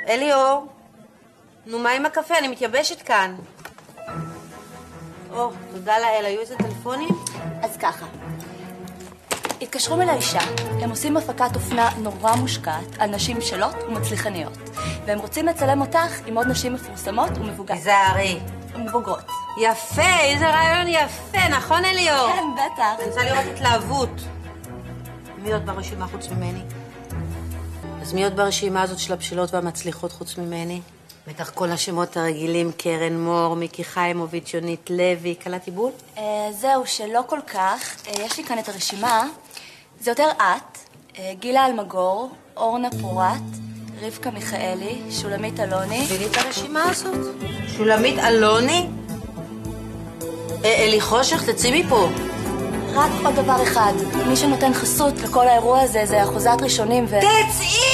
אליאור, נו מה עם הקפה? אני מתייבשת כאן. תודה לאל, היו איזה טלפונים? אז ככה, התקשרו מלאישה, הם עושים הפקת אופנה נורא מושקעת על נשים שלות ומצליחניות, והם רוצים לצלם אותך עם עוד נשים מפורסמות ומבוגרות. תיזהרי. מבוגרות. יפה, איזה רעיון יפה, נכון אליאור? כן, בטח. אני רוצה לראות התלהבות. מי עוד ברשימה חוץ ממני? אז מי עוד ברשימה הזאת של הבשלות והמצליחות חוץ ממני? בטח כל השמות הרגילים, קרן מור, מיקי חיימוביץ', יונית לוי, קלטי בול? זהו, שלא כל כך. יש לי כאן את הרשימה. זה יותר את, גילה אלמגור, אורנה פורט, רבקה מיכאלי, שולמית אלוני. תביא לי את הרשימה הזאת. שולמית אלוני? אלי חושך, תצאי מפה. רק עוד דבר אחד, מי שנותן חסות לכל האירוע הזה זה אחוזת ראשונים תצאי